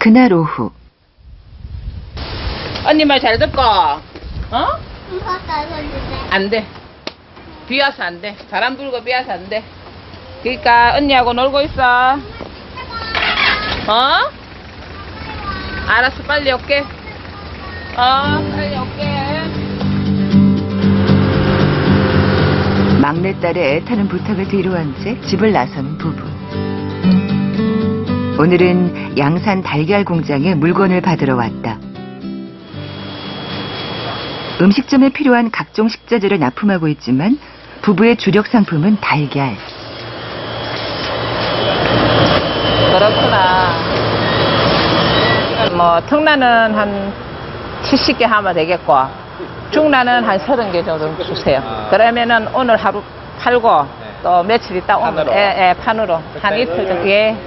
그날 오후. 언니 말 잘 듣고, 어? 안 안 돼. 비 와서 안 돼. 바람 불고 비 와서 안 돼. 그러니까 언니하고 놀고 있어. 어? 알았어, 빨리 올게. 빨리 올게. 막내딸의 애타는 부탁을 뒤로한 채 집을 나서는 부부. 오늘은 양산 달걀 공장에 물건을 받으러 왔다. 음식점에 필요한 각종 식자재를 납품하고 있지만 부부의 주력 상품은 달걀. 그렇구나. 뭐 특란은 한 70개 하면 되겠고 중란은 한 30개 정도 주세요. 그러면은 오늘 하루 팔고 또 며칠 있다 오면 판으로 한 이틀 정도. 예.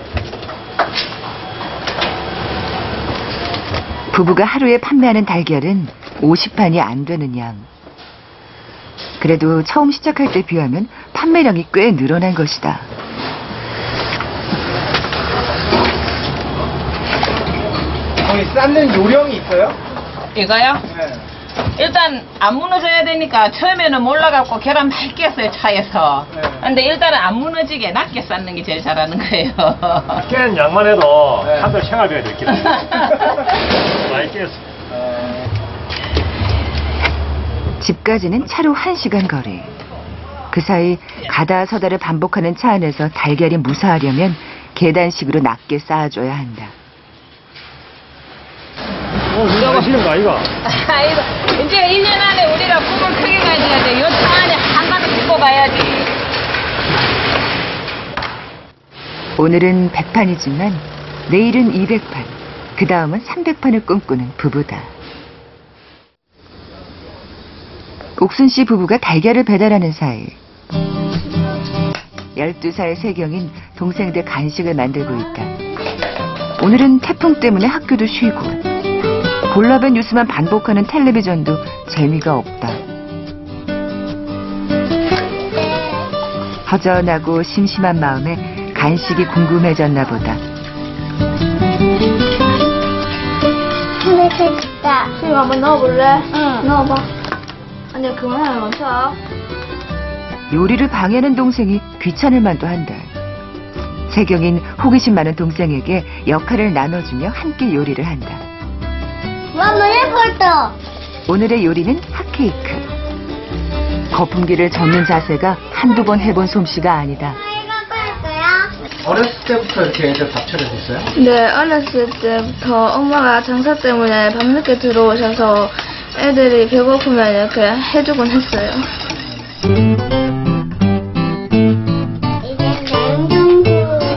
부부가 하루에 판매하는 달걀은 50판이 안 되는 양. 그래도 처음 시작할 때 비하면 판매량이 꽤 늘어난 것이다. 거기 쌓는 요령이 있어요? 이거요? 네. 일단 안 무너져야 되니까 처음에는 몰라갖고 계란 많이 깼어요, 차에서. 네. 근데 일단은 안 무너지게 낮게 쌓는 게 제일 잘하는 거예요. 깨는 양만 해도 네. 한 달 생활비가 됐겠다. 많이 깼어. 집까지는 차로 1시간 거리. 그 사이 가다 서다를 반복하는 차 안에서 달걀이 무사하려면 계단식으로 낮게 쌓아줘야 한다. 이거 하시는 거 아이가? 아이고, 이제 1년 안에 우리가 꿈을 크게 가져야 돼. 요 차 안에 한가득 싣고 가야지. 오늘은 100판이지만 내일은 200판, 그 다음은 300판을 꿈꾸는 부부다. 옥순 씨 부부가 달걀을 배달하는 사이 12살 세경인 동생들 간식을 만들고 있다. 오늘은 태풍 때문에 학교도 쉬고 볼라벤 뉴스만 반복하는 텔레비전도 재미가 없다. 허전하고 심심한 마음에 간식이 궁금해졌나 보다. 맛있다. 수영 한번 넣어볼래? 응. 넣어봐. 아니야, 그만하면 멈춰. 요리를 방해하는 동생이 귀찮을 만도 한다. 세경인 호기심 많은 동생에게 역할을 나눠주며 함께 요리를 한다. 엄마 예쁘다. 오늘의 요리는 핫케이크. 거품기를 젓는 자세가 한두 번 해본 솜씨가 아니다. 이거 할 거야? 어렸을 때부터 이렇게 애들 밥 차려줬어요? 네, 어렸을 때부터 엄마가 장사 때문에 밤늦게 들어오셔서 애들이 배고프면 이렇게 해주곤 했어요. 이제 냉장고.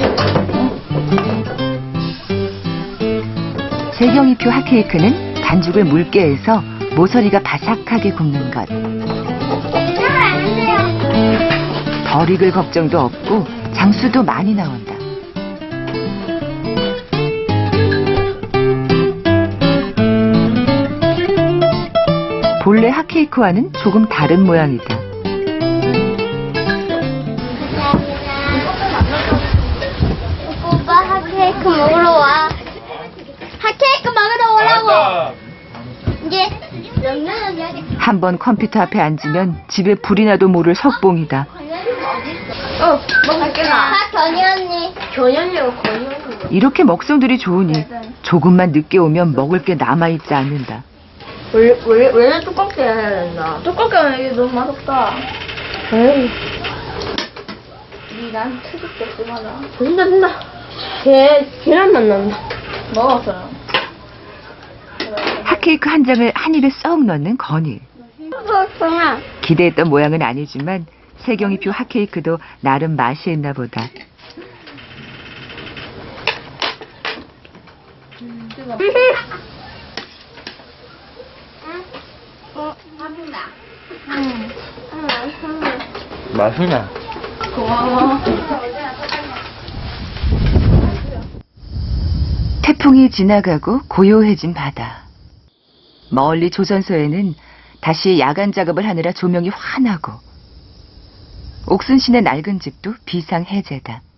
세경이표 핫케이크는 반죽을 묽게 해서 모서리가 바삭하게 굽는 것. 덜 익을 걱정도 없고 장수도 많이 나온다. 본래 핫케이크와는 조금 다른 모양이다. 오빠 핫케이크 먹으러 와. 핫케이크 먹으러 오라고. 이제 명랑한 여기. 한번 컴퓨터 앞에 앉으면 집에 불이 나도 모를 석봉이다. 뭐 갈게 나. 견이 언니. 견연이라고 견연. 이렇게 먹성들이 좋으니 조금만 늦게 오면 먹을 게 남아있지 않는다. 원래 두껍게 해야 된다. 두껍게 하면 이게 너무 맛없다. 에이. 난 트집게 쓰거나. 된다. 계란 맛 난다. 먹었어요. 핫케이크 한 장을 한 입에 썩 넣는 건일. 그렇구나. 기대했던 모양은 아니지만 세경이표 핫케이크도 나름 맛이 있나 보다. 맛있네. 고마워. 태풍이 지나가고 고요해진 바다. 멀리 조선소에는 다시 야간 작업을 하느라 조명이 환하고 옥순 씨네 낡은 집도 비상해제다.